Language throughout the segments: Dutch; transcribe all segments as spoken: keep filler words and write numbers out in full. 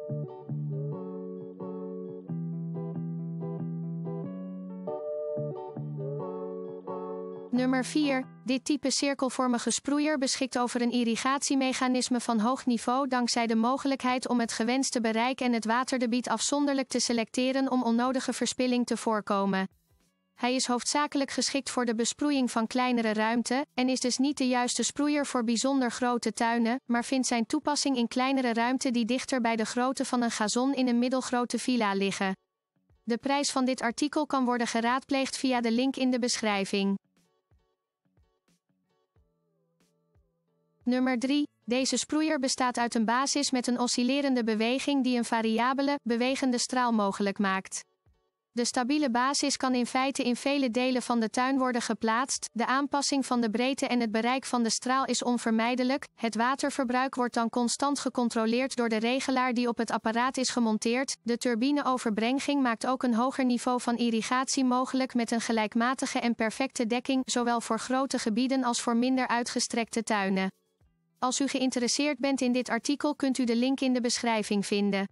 Nummer vier. Dit type cirkelvormige sproeier beschikt over een irrigatiemechanisme van hoog niveau dankzij de mogelijkheid om het gewenste bereik en het waterdebiet afzonderlijk te selecteren om onnodige verspilling te voorkomen. Hij is hoofdzakelijk geschikt voor de besproeiing van kleinere ruimte, en is dus niet de juiste sproeier voor bijzonder grote tuinen, maar vindt zijn toepassing in kleinere ruimte die dichter bij de grootte van een gazon in een middelgrote villa liggen. De prijs van dit artikel kan worden geraadpleegd via de link in de beschrijving. Nummer drie. Deze sproeier bestaat uit een basis met een oscillerende beweging die een variabele, bewegende straal mogelijk maakt. De stabiele basis kan in feite in vele delen van de tuin worden geplaatst, de aanpassing van de breedte en het bereik van de straal is onvermijdelijk, het waterverbruik wordt dan constant gecontroleerd door de regelaar die op het apparaat is gemonteerd, de turbineoverbrenging maakt ook een hoger niveau van irrigatie mogelijk met een gelijkmatige en perfecte dekking, zowel voor grote gebieden als voor minder uitgestrekte tuinen. Als u geïnteresseerd bent in dit artikel kunt u de link in de beschrijving vinden.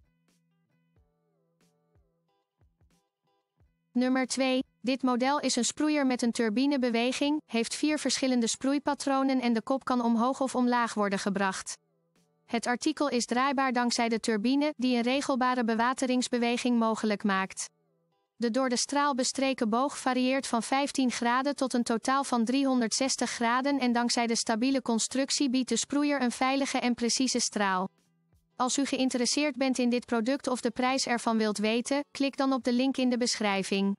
Nummer twee. Dit model is een sproeier met een turbinebeweging, heeft vier verschillende sproeipatronen en de kop kan omhoog of omlaag worden gebracht. Het artikel is draaibaar dankzij de turbine, die een regelbare bewateringsbeweging mogelijk maakt. De door de straal bestreken boog varieert van vijftien graden tot een totaal van driehonderdzestig graden en dankzij de stabiele constructie biedt de sproeier een veilige en precieze straal. Als u geïnteresseerd bent in dit product of de prijs ervan wilt weten, klik dan op de link in de beschrijving.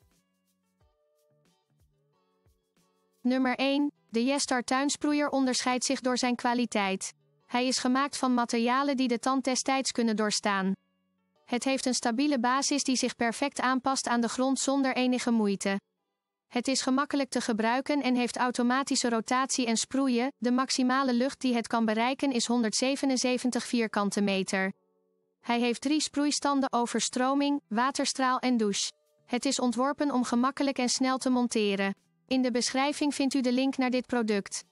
Nummer één. De Yestar tuinsproeier onderscheidt zich door zijn kwaliteit. Hij is gemaakt van materialen die de tand des tijds kunnen doorstaan. Het heeft een stabiele basis die zich perfect aanpast aan de grond zonder enige moeite. Het is gemakkelijk te gebruiken en heeft automatische rotatie en sproeien. De maximale lucht die het kan bereiken is honderdzevenenzeventig vierkante meter. Hij heeft drie sproeistanden: overstroming, waterstraal en douche. Het is ontworpen om gemakkelijk en snel te monteren. In de beschrijving vindt u de link naar dit product.